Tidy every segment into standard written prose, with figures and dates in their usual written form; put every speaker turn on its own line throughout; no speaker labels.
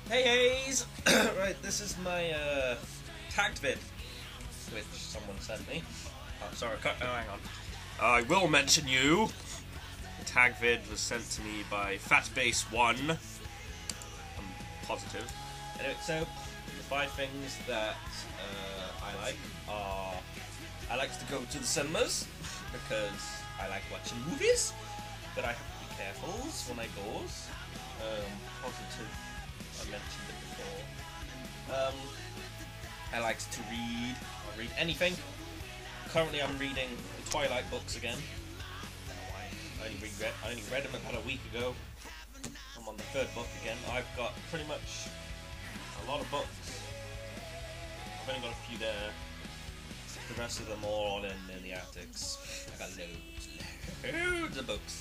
Hey Hayes! Right, this is my tagged vid, which someone sent me. Oh, sorry, hang on. I will mention you. The tag vid was sent to me by Fatbase1. I'm positive. Anyway, so the 5 things that I like are I like to go to the cinemas because I like watching movies, but I have to be careful when I goes. Positive. I mentioned it before. I like to read. I'll read anything. Currently, I'm reading the Twilight books again. I don't know why. I only read them about a week ago. I'm on the 3rd book again. I've got pretty much a lot of books. I've only got a few there. The rest of them all in the attics. I got loads of books.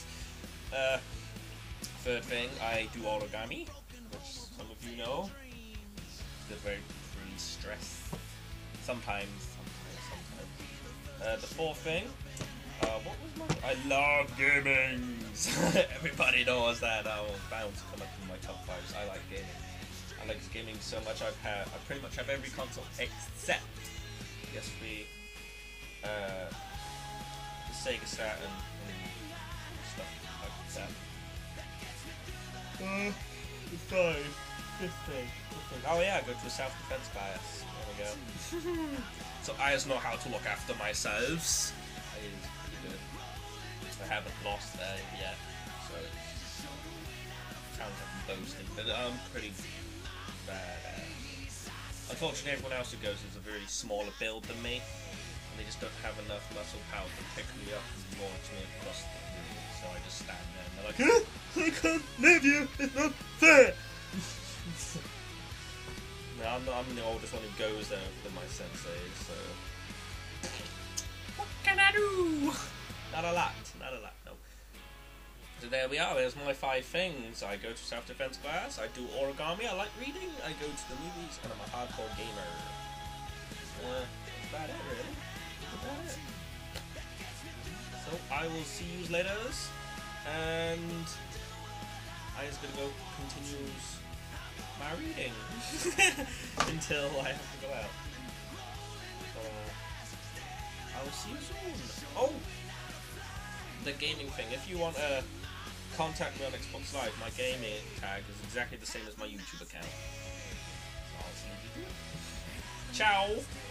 3rd thing, I do origami, which some of you know. It's very free stress. Sometimes. The 4th thing, what was my? I love gaming. Everybody knows that. I was bound to come up in my top 5s. I like gaming. I like gaming so much. I pretty much have every console except PS3, the Sega Saturn, and stuff like that. The 5th thing. Oh yeah, I go to a self-defense class. There we go. So I just know how to look after myself. It is pretty good. I haven't lost there yet, so it sounds like I'm boasting, but I'm pretty bad. Unfortunately, everyone else who goes is a very smaller build than me, and they just don't have enough muscle power to pick me up and launch me across the room. So I just stand there and they're like, I can't leave you, it's not fair! No, I'm the oldest one who goes there than my sensei, so... What can I do? Not a lot, no. So there we are, there's my 5 things. I go to self-defense class, I do origami, I like reading, I go to the movies, and I'm a hardcore gamer. That's about it, really. That's about it. So, I will see you later, and I'm just gonna go continue my reading until I have to go out. I will see you soon. Oh! The gaming thing. If you want to contact me on Xbox Live, my gaming tag is exactly the same as my YouTube account. So I'll see you. Ciao!